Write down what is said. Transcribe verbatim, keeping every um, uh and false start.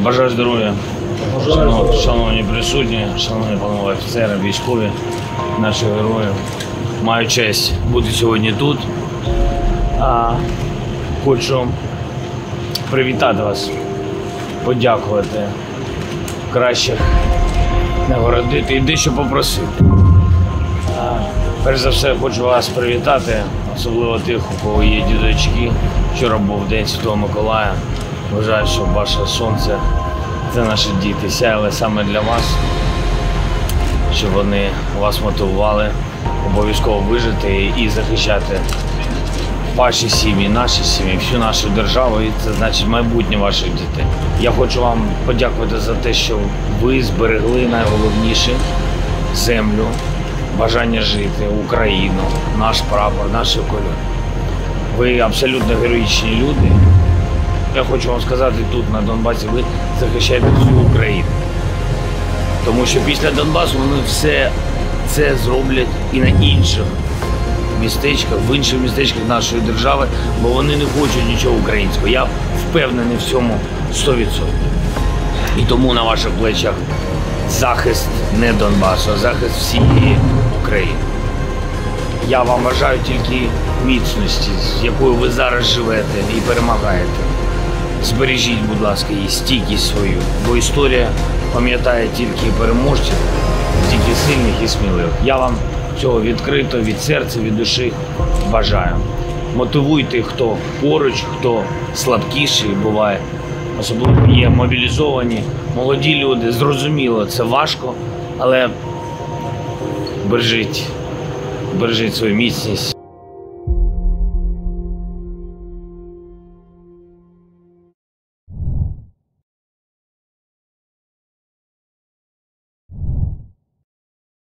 Бажаю здоров'я, шановні, шановні присутні, шановні панове офіцери, військові, наші герої. Маю честь бути сьогодні тут. А, хочу привітати вас, подякувати, кращих нагородити і дещо попросити. А, перш за все, хочу вас привітати, особливо тих, у кого є діточки. Вчора був День Святого Миколая. Вважаю, що ваше сонце – це наші діти, сяяли саме для вас, щоб вони вас мотивували обов'язково вижити і захищати ваші сім'ї, наші сім'ї, всю нашу державу, і це значить майбутнє ваших дітей. Я хочу вам подякувати за те, що ви зберегли найголовніше – землю, бажання жити, Україну, наш прапор, наші кольори. Ви абсолютно героїчні люди. Я хочу вам сказати, тут на Донбасі ви захищаєте всю Україну. Тому що після Донбасу вони все це зроблять і на інших містечках, в інших містечках нашої держави, бо вони не хочуть нічого українського. Я впевнений в цьому сто відсотків. І тому на ваших плечах захист не Донбасу, а захист всієї України. Я вам бажаю тільки міцності, з якою ви зараз живете і перемагаєте. Збережіть, будь ласка, її стійкість свою, бо історія пам'ятає тільки переможців, тільки сильних і сміливих. Я вам цього відкрито, від серця, від душі бажаю. Мотивуйте, хто поруч, хто слабкіший буває. Особливо є мобілізовані, молоді люди. Зрозуміло, це важко, але бережіть, бережіть свою міцність.